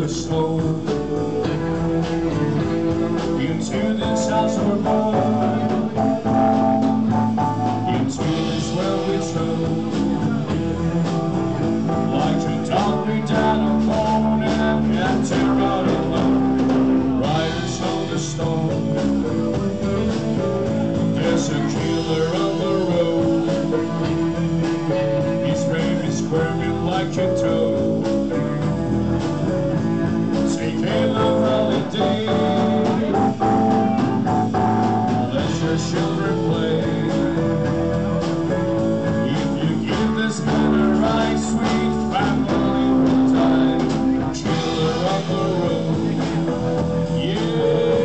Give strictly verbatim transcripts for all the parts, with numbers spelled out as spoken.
the snow. Into this house we're born, into this world we trove. Like to dog me down a bone and can't tear out alone. Riders on the stone, there's a killer on the road. His baby squirming like a toad. Take a love holiday, let your children play. If you give this man a right, sweet family will die. Killer on the road, yeah.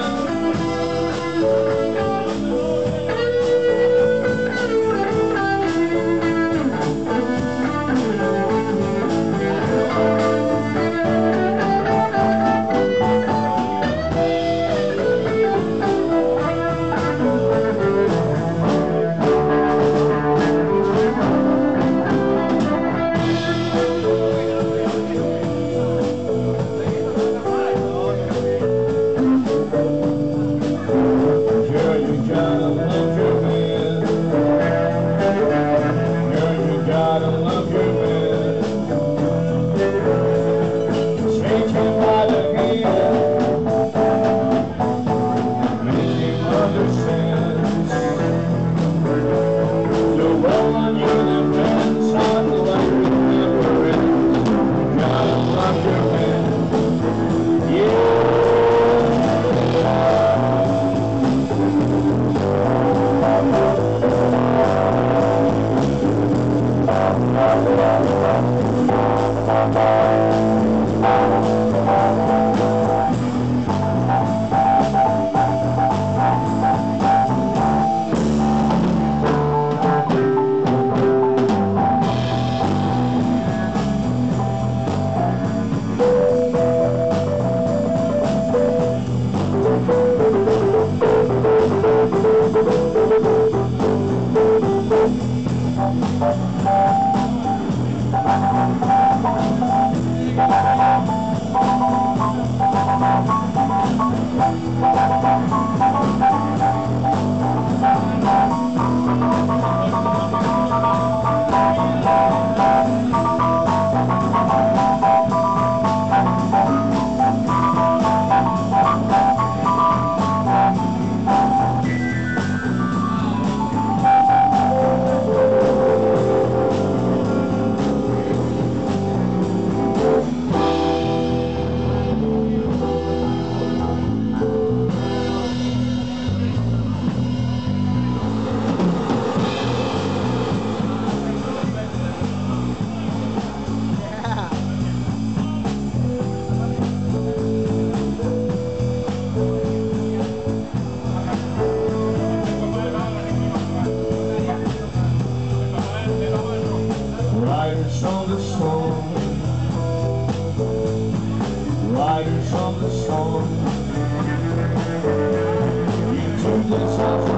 Riders on the storm, riders on the storm, into this house.